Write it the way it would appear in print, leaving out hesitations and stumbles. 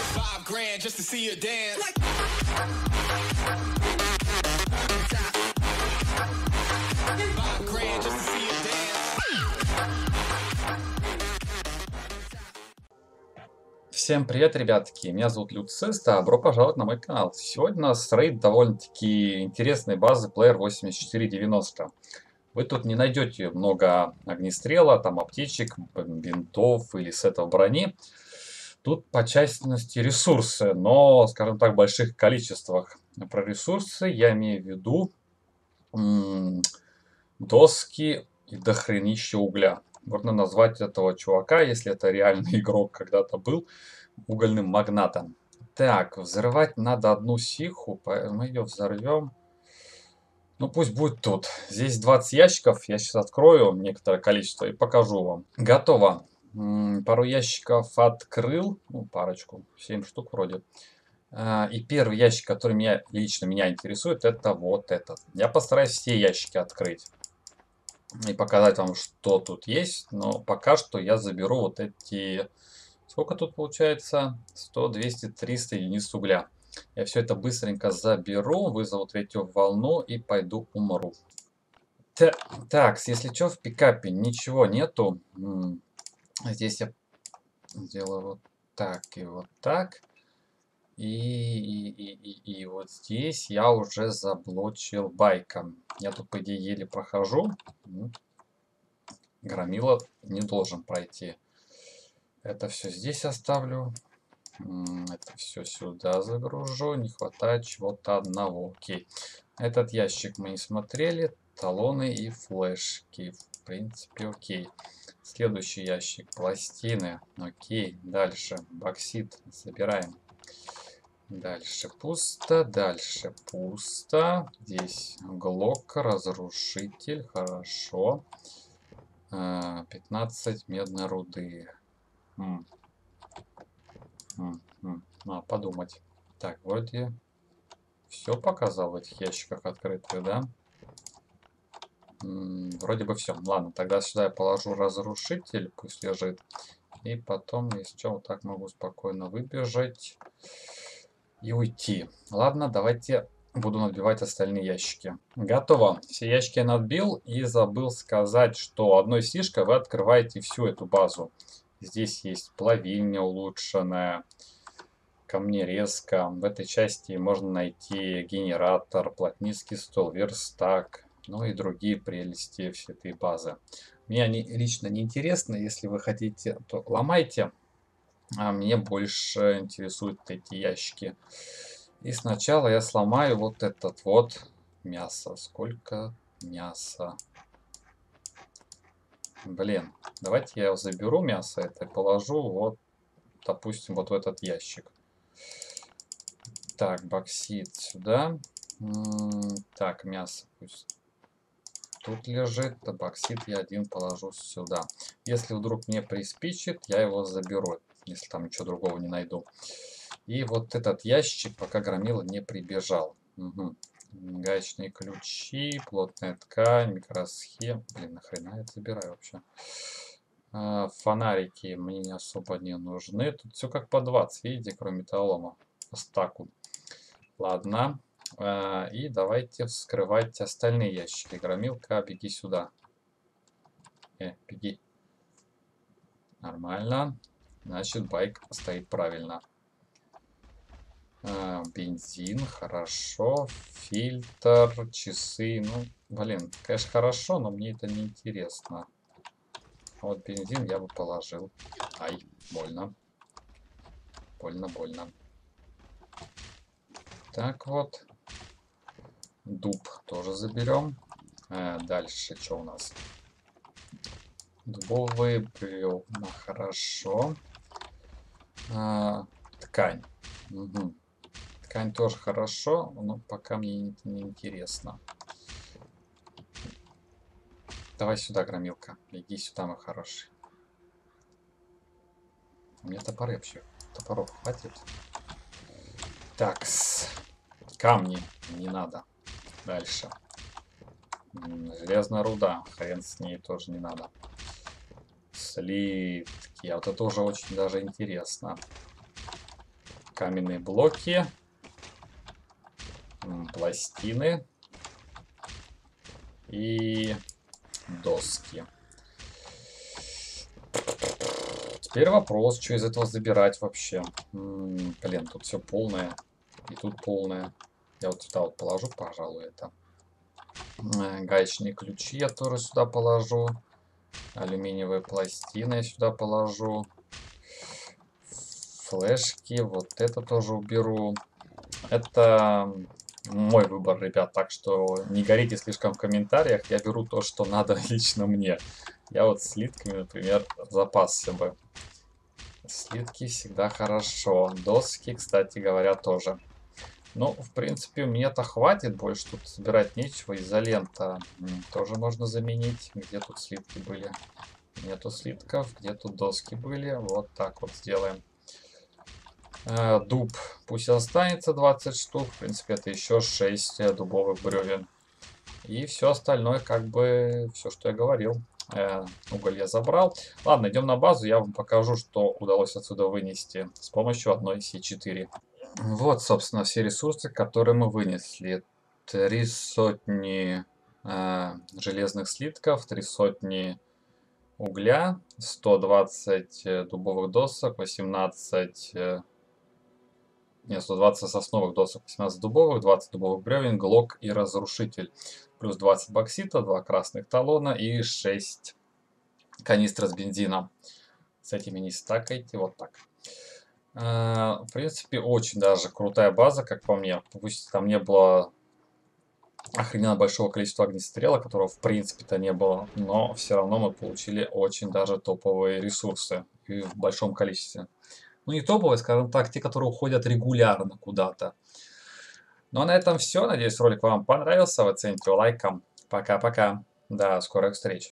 5 grand just to see you dance. Всем привет, ребятки! Меня зовут Люцис, добро пожаловать на мой канал. Сегодня у нас рейд довольно-таки интересной базы Player 8490. Вы тут не найдете много огнестрела, там аптечек, бинтов или сетов брони. Тут по частности ресурсы, но, скажем так, в больших количествах. Про ресурсы я имею в виду доски и дохренища угля. Можно назвать этого чувака, если это реальный игрок когда-то был, угольным магнатом. Так, взрывать надо одну сиху, мы ее взорвем. Ну пусть будет тут. Здесь 20 ящиков, я сейчас открою некоторое количество и покажу вам. Готово. Пару ящиков открыл, ну парочку, 7 штук вроде. И первый ящик, который лично меня интересует, это вот этот. Я постараюсь все ящики открыть и показать вам, что тут есть. Но пока что я заберу вот эти... Сколько тут получается? 100, 200, 300 единиц угля. Я все это быстренько заберу, вызову третью волну и пойду умру. Так, если что, в пикапе ничего нету. Здесь я сделаю вот так и вот так. И вот здесь я уже заблочил байком. Я тут, по идее, еле прохожу. Громила не должен пройти. Это все здесь оставлю. Это все сюда загружу. Не хватает чего-то одного. Окей. Этот ящик мы не смотрели. Талоны и флешки. В принципе, окей. Следующий ящик. Пластины. Окей. Дальше. Боксит. Забираем. Дальше пусто. Дальше пусто. Здесь глок. Разрушитель. Хорошо. 15 медной руды. Надо подумать. Так, вроде все показал в этих ящиках открытых, да? Вроде бы все. Ладно, тогда сюда я положу разрушитель, пусть лежит. И потом, если что, вот так могу спокойно выбежать и уйти. Ладно, давайте буду набивать остальные ящики. Готово. Все ящики я надбил и забыл сказать, что одной сишкой вы открываете всю эту базу. Здесь есть плавильня улучшенная, камнерезка. В этой части можно найти генератор, плотницкий стол, верстак, ну и другие прелести всей этой базы. Мне они лично не интересны. Если вы хотите, то ломайте. А мне больше интересуют эти ящики. И сначала я сломаю вот этот вот мясо. Сколько мяса? Блин, давайте я его заберу, мясо это, и положу вот, допустим, вот в этот ящик. Так, боксит сюда. Так, мясо пусть тут лежит. А боксит я один положу сюда. Если вдруг мне приспичит, я его заберу, если там ничего другого не найду. И вот этот ящик, пока громила не прибежал. Гаечные ключи, плотная ткань, микросхем. Блин, нахрена я это забираю вообще? Фонарики мне не особо не нужны. Тут все как по 20, видите, кроме металлолома. По стаку. Ладно. И давайте вскрывать остальные ящики. Громилка, беги сюда. Беги. Нормально. Значит, байк стоит правильно. Бензин, хорошо. Фильтр, часы. Ну, блин, конечно, хорошо, но мне это не интересно. Вот бензин я бы положил. Ай, больно. Больно, больно. Так вот. Дуб тоже заберем. Дальше что у нас? Дубовые бревна, хорошо. Ткань. Ткань тоже хорошо, но пока мне это не интересно. Давай сюда, громилка. Иди сюда, мой хороший. У меня топоры вообще. Топоров хватит. Так, камни не надо. Дальше. Железная руда. Хрен с ней тоже не надо. Слитки. А вот это уже очень даже интересно. каменные блоки, пластины и доски. Теперь вопрос, что из этого забирать вообще. Блин, тут все полное. И тут полное. Я вот сюда вот положу, пожалуй, это. Гаечные ключи я тоже сюда положу. Алюминиевые пластины я сюда положу. Флешки, вот это тоже уберу. Это мой выбор, ребят, так что не горите слишком в комментариях. Я беру то, что надо лично мне. Я вот слитками, например, запасся бы. Слитки всегда хорошо. Доски, кстати говоря, тоже. Ну, в принципе, мне-то хватит. Больше тут собирать нечего. Изолента тоже можно заменить. Где тут слитки были? Нету слитков. Где тут доски были? Вот так вот сделаем. Дуб пусть останется 20 штук. В принципе, это еще 6 дубовых бревен. И все остальное, как бы, все, что я говорил. Уголь я забрал. Ладно, идем на базу. Я вам покажу, что удалось отсюда вынести с помощью одной С4. Вот, собственно, все ресурсы, которые мы вынесли. 3 сотни железных слитков, 3 сотни угля, 120 дубовых досок, 18... Нет, 120 сосновых досок, 18 дубовых, 20 дубовых бревен, глок и разрушитель. Плюс 20 боксита, 2 красных талона и 6 канистр с бензином. С этими не стакайте, вот так. В принципе, очень даже крутая база, как по мне. Пусть там не было охрененно большого количества огнестрела, которого в принципе-то не было, но все равно мы получили очень даже топовые ресурсы и в большом количестве. Ну, не топовые, скажем так, те, которые уходят регулярно куда-то. Ну, а на этом все. Надеюсь, ролик вам понравился. Вы оцените его лайком. Пока-пока. До скорых встреч.